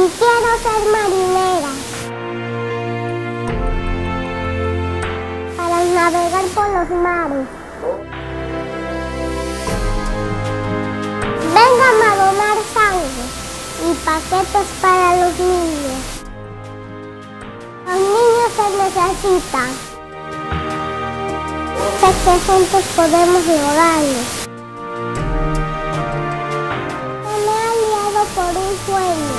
y quiero ser marinera para navegar por los mares. Vengan a donar sangre y paquetes para los niños. Los niños se necesitan. Sé que juntos podemos lograrlo. Me he aliado por un sueño.